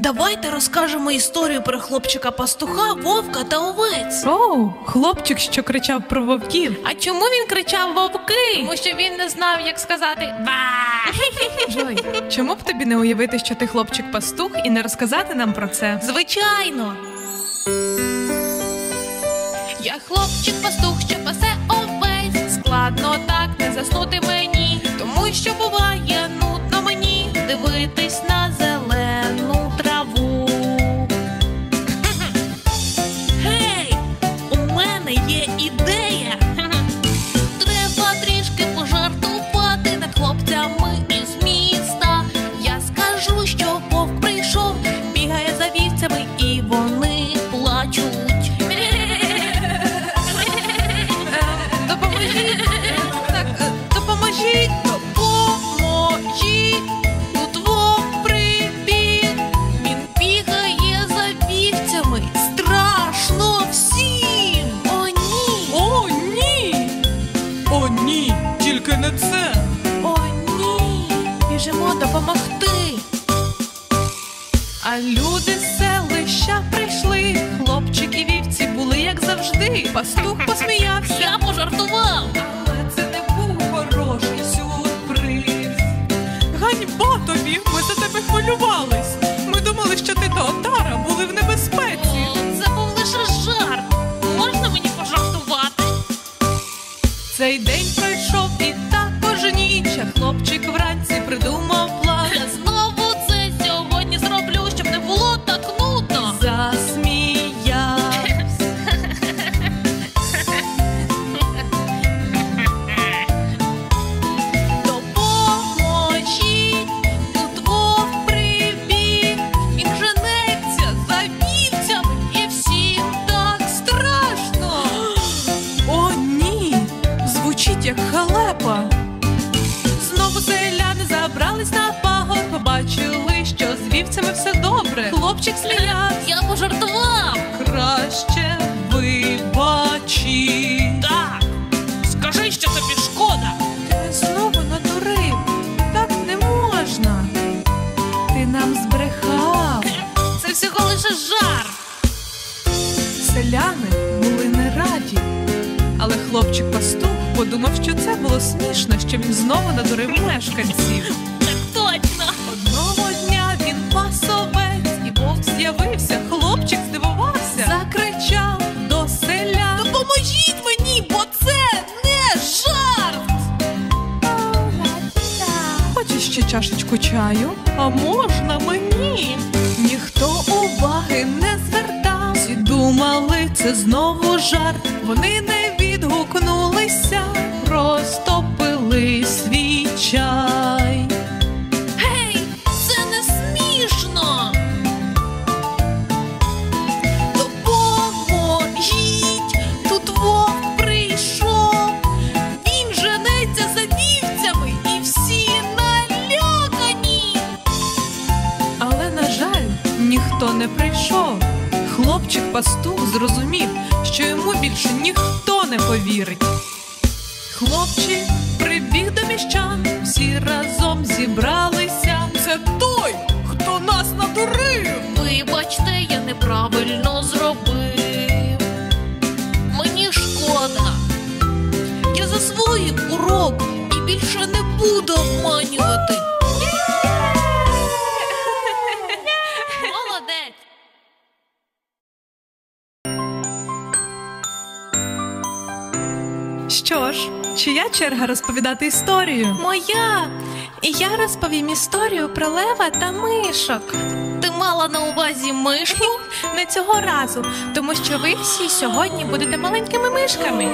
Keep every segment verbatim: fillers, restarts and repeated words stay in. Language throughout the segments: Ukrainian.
Давайте розкажемо історію про хлопчика-пастуха, вовка та овець. Оу, хлопчик, що кричав про вовків. А чому він кричав вовки? Тому що він не знав, як сказати «ба». Джой, чому б тобі не уявити, що ти хлопчик-пастух, і не розказати нам про це? Звичайно. Я хлопчик-пастух, що пасе овець. Складно так не заснути мені, тому що буває нудно мені дивитись на зелену траву. Гей, у мене є ідея. Треба трішки пожартувати над хлопцями із міста. Я скажу, що вовк прийшов, бігає за вівцями і вони плачуть. Допоможіть! Так, допоможіть! Допоможіть! Тут вовк прибіг, він бігає за вівцями. Страшно всім! О, ні! О, ні! О, ні! Тільки не це! О, ні! Біжимо допомогти! А люди з селища прийшли. Хлопчик і вівці були, як завжди. Пастух посміявся. Я пожартував! Але це не був хороший сюрприз. Ганьба тобі! Ми за тебе хвилювались. Ми думали, що ти та отара були в небезпеці. О, це був лише жарт. Можна мені пожартувати? Цей день пройшов і також ніч. А хлопчик вранці придумав план. Я знову це сьогодні зроблю, щоб не було так нудно. Засміявся. Допоможіть, тут вовк прибіг, він женеться за вівцями і всім так страшно. О, ні! Звучить як халепа. Знову селяни забрались на пагор. Побачили, що з вівцями все добре. Хлопчик сміявся. Я пожартував. Краще вибачи. Так, скажи, що тобі шкода. Ти мене знову надурив. Так не можна. Ти нам збрехав. Це всього лише жарт. Селяни були не раді. Але хлопчик-пастух подумав, що це було смішно, що він знову надурив мешканців. Так точно. Одного дня він пас овець, і вовк з'явився. Хлопчик здивувався. Закричав до селян. Допоможіть мені, бо це не жарт. Хочеш ще чашечку чаю? А можна мені? Ніхто уваги не звертав. Всі думали, це знову жарт. Вони не відгукнулися, просто пили свій чай. Гей, це не смішно. Допоможіть, тут вовк прийшов, він женеться за вівцями і всі налякані. Але, на жаль, ніхто не прийшов. Хлопчик-пастух зрозумів, що йому більше ніхто не повірить. Хлопчик прибіг до міщан, всі разом зібралися. Це той, хто нас надурив. Вибачте, я неправильно зробив. Мені шкода. Я засвоїв урок і більше не буду обманювати. Молодець. Що ж, чия черга розповідати історію? Моя. І я розповім історію про лева та мишок. Ти мала на увазі мишку? Не цього разу, тому що ви всі сьогодні будете маленькими мишками.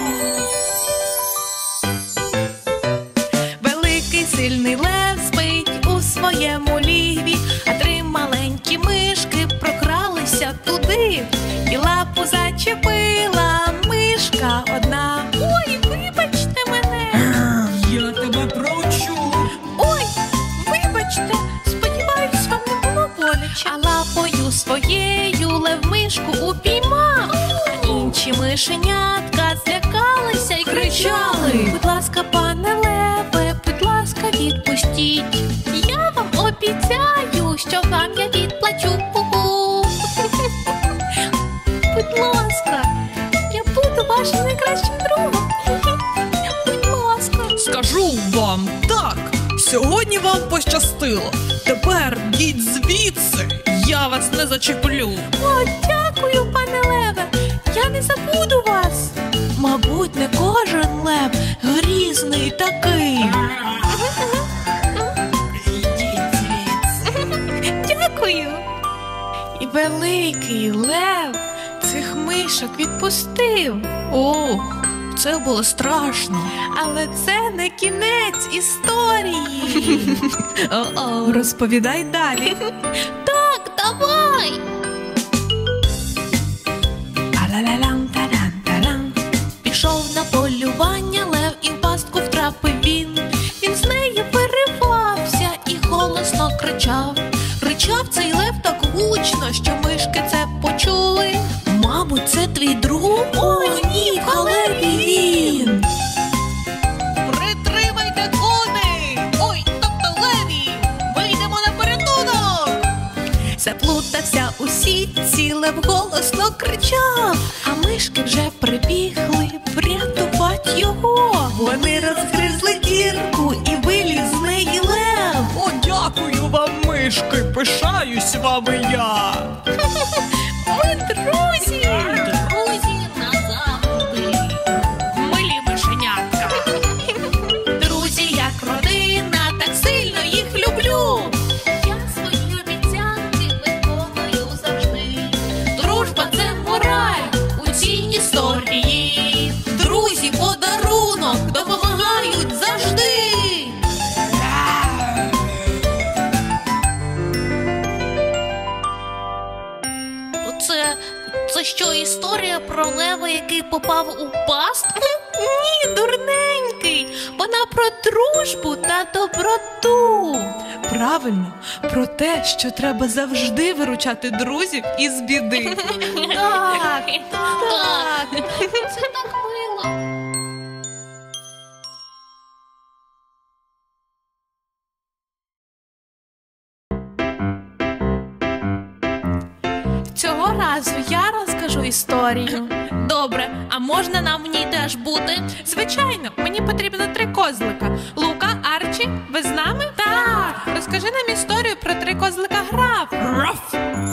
Великий сильний лев спить у своєму лігві, а три маленькі мишки прокралися туди. І лапу зачепила мишка одна. Ой, вибачте мене. Я тебе проучу. Ой, вибачте, сподіваюсь, вам не було боляче. А лапою своєю лев мишку упіймав. А інші мишенятка злякалися й кричали: будь ласка, пане леве, будь ласка, відпустіть. Я вам обіцяю, що вам я відплачу. Сьогодні вам пощастило. Тепер йдіть звідси, я вас не зачеплю. О, дякую, пане леве, я не забуду вас. Мабуть, не кожен лев грізний такий. Йдіть звідси. Дякую. І великий лев цих мишок відпустив. Ох, це було страшно. Але це не кінець історії. О-о, розповідай далі. Так, давай. Пішов на полювання лев, і в пастку втрапив він. Він з нею виривався і голосно кричав. Ричав цей лев так гучно, що мишки це почули. Мабуть, це твій друг? О, ні, в халепі він. Притримайте кони! Ой, тобто леві! Вийдемо на порятунок! Заплутався у сітці, лев голосно кричав, а мишки вже прибігли врятувати його. Вони розгризли дірку і виліз з неї лев. О, дякую вам, мишки, пишаюсь вами я! Ми друзі! Друзі назавжди! Милі мишенятка! Друзі, як родина, так сильно їх люблю! Я свої обіцянки виконую завжди. Дружба – це мораль у цій історії. Друзі, подарунок, допомагають завжди! Це, це що, історія про лева, який попав у пастку? Ні, дурненький, вона про дружбу та доброту. Правильно, про те, що треба завжди виручати друзів із біди. Так, так, це так мило. Цього разу я розкажу історію. Добре, а можна нам в ній теж бути? Звичайно, мені потрібно три козлика. Лука, Арчі, ви з нами? Так, розкажи нам історію про три козлика граф. Раф!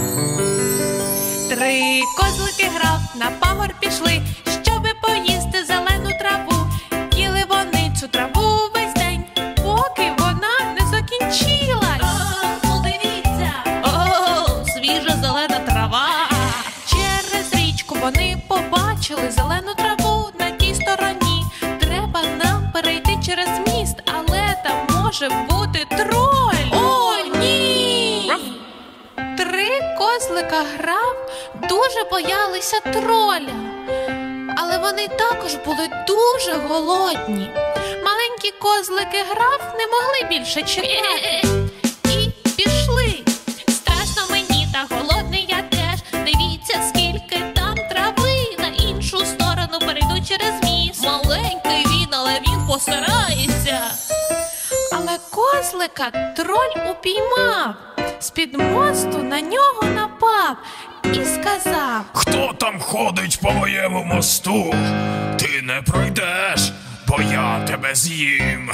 Три козлики граф на пагор пішли, щоби поїсти зелену траву. Їли вони цю траву весь день, поки вона не закінчилась. О, подивіться! О, свіжа зелена трава. Через річку вони побачили зелену траву на тій стороні. Треба нам перейти через міст, але там може бути троль. О, ні! Три козлика граф дуже боялися троля, але вони також були дуже голодні. Маленькі козлики граф не могли більше чекати і пішли. Страшно мені та голодний я теж. Дивіться, скільки там трави. На іншу сторону перейду через міст. Маленький він, але він постарається. Але козлика троль упіймав. З-під мосту на нього напав і сказав: хто там ходить по моєму мосту? Ти не пройдеш, бо я тебе з'їм.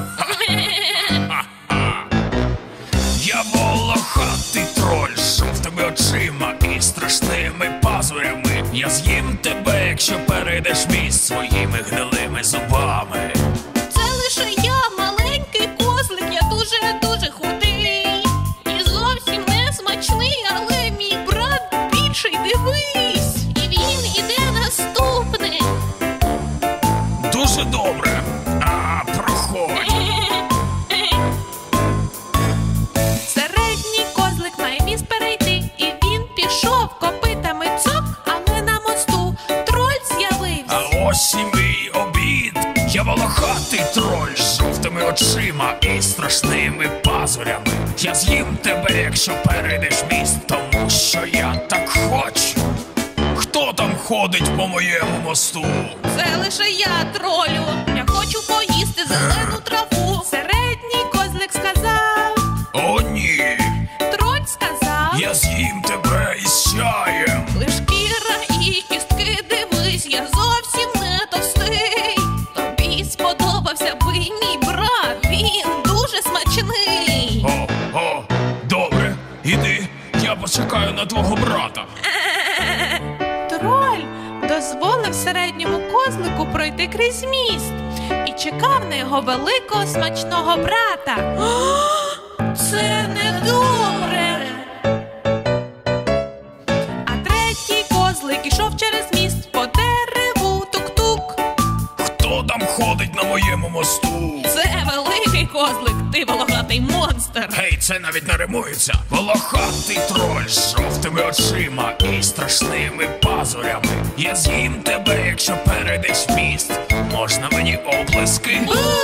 Я волохатий троль з жовтими очима і страшними пазурями. Я з'їм тебе, якщо перейдеш міст своїми гнилими зубами. Це лише я, маленький козлик, я дуже-дуже худий і зовсім не смачний, але мій брат більший, дивись. І він іде наступний. Дуже добре. А, проходь. Середній козлик має міст перейти, і він пішов копитами цок, але на мосту троль з'явився. А ось і мій обід. Я волохатий троль з жовтими очима і страшними пазурями. Я з'їм тебе, якщо перейдеш міст, тому що я так хочу. Хто там ходить по моєму мосту? Це лише я, тролю. Я хочу поїсти зелену траву. Середній козлик сказав. О, ні. Троль сказав. Я з'їм тебе із чаєм. Лиш шкіра і кістки, дивись, я зовсім не товстий. Тобі сподобався би мій брат, він дуже смачний. чекаю на твого брата. Троль дозволив середньому козлику пройти крізь міст і чекав на його великого смачного брата. Це недобре! А третій козлик ішов через міст по дереву, тук-тук. Хто там ходить на моєму мосту? Це великий козлик, ти волохатий монстр. Гей, це навіть не римується. Волохатий троль з жовтими очима і страшними пазурями. Я з'їм тебе, якщо перейдеш міст. Можна мені оплески?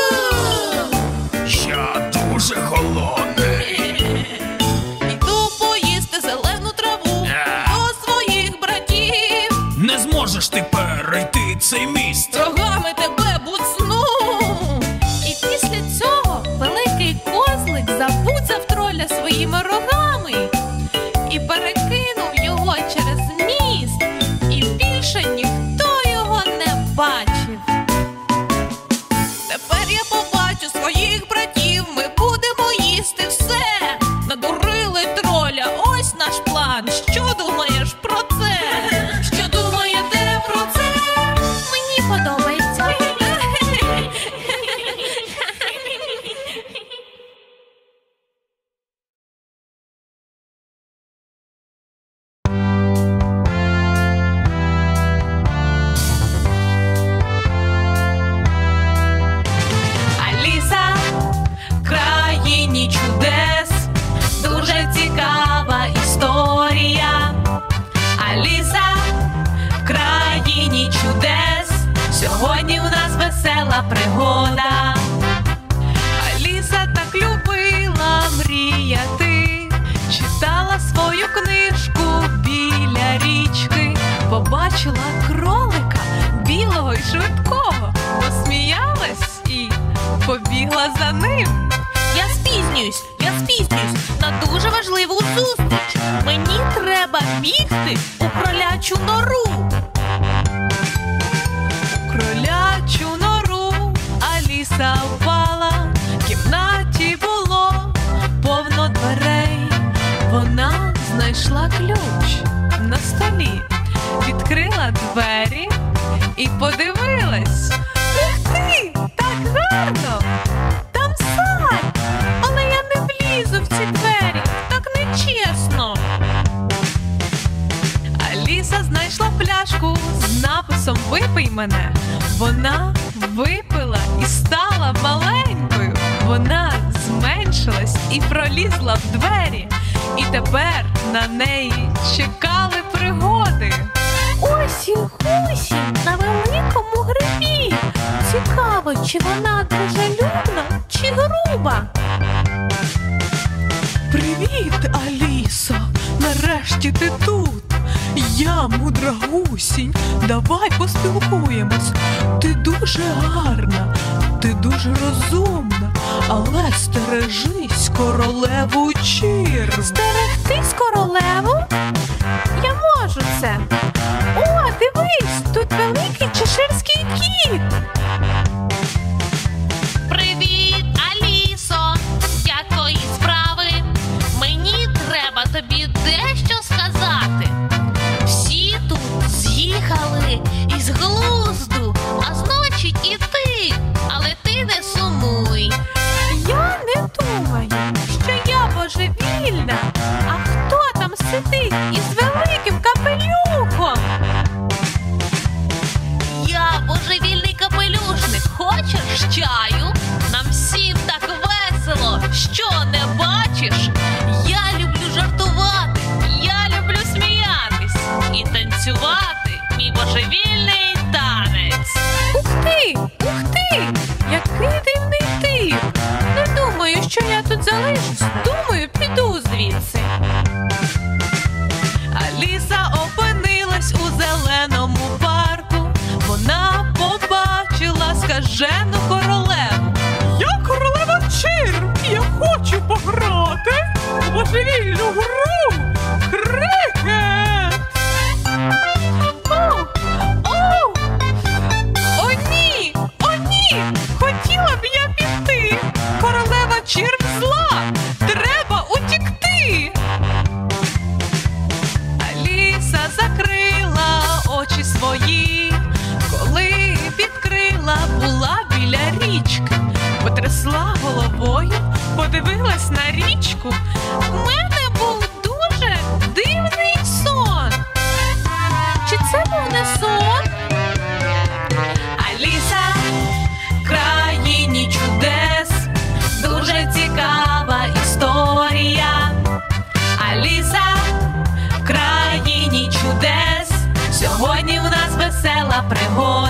Я дуже голодний. Іду поїсти зелену траву до своїх братів. Не зможеш ти перейти цей міст. Рогами тебе буцну. І після цього великий козлик забуцав троля своїми рогами і перекинув його через міст, і більше ніхто його не бачив. Тепер я побачу своїх братів, ми будемо їсти все. Надурили троля, ось наш план. Що думаєш про це? Що думаєте про це? Мені подобається. Аліса в країні чудес, дуже цікава історія. Аліса в країні чудес, сьогодні у нас весела пригода. Аліса так любила мріяти, читала свою книжку біля річки, побачила кролика білого і швидкого, посміялась і побігла за ним. Я спізнююсь, я спізнююсь на дуже важливу зустріч. Мені треба бігти у кролячу нору. У кролячу нору Аліса впала, в кімнаті було повно дверей. Вона знайшла ключ на столі, відкрила двері і подивилась. Ух ти, так гарно! Там сад, але я не влізу в ці двері, так нечесно. Аліса знайшла пляшку з написом «Випий мене». Вона випила і стала маленькою. Вона зменшилась і пролізла в двері. І тепер на неї чекали пригоди. Осінь-гусінь на великому грибі. Цікаво, чи вона дружелюбна, чи груба. Привіт, Алісо! Нарешті ти тут! Я мудра гусінь, давай поспілкуємось. Ти дуже гарна, ти дуже розумна, але стережись королеву Чір. Стерегтись королеву? Я можу це. О, дивись, тут великий чеширський кіт. Привіт, Алісо! Як твої справи? Мені треба тобі дещо сказати. Всі тут з'їхали із глузду, а значить і ти. Але ти не сумуй. Я не думаю, що я божевільна. А хто там сидить із великим капелюхом? Я божевільний капелюшник. Хочеш чаю? Нам всім так весело. Що не бачиш? Я люблю жартувати, я люблю сміятись і танцювати мій божевільний танець. Ух ти, ух ти, який дивний тип. Не думаю, що я тут залишусь. Думаю, піду звідси. Аліса опинилась у зеленому парку. Вона побачила скажену королеву. Я королева Чір, я хочу пограти у божевільну гру крикет. О, о, о ні, о ні, хотіла б я піти. Королева Чір зла, треба утікти. подивилась на річку. В мене був дуже дивний сон. Чи це був не сон? Аліса в країні чудес, дуже цікава історія. Аліса в країні чудес, сьогодні в нас весела пригода.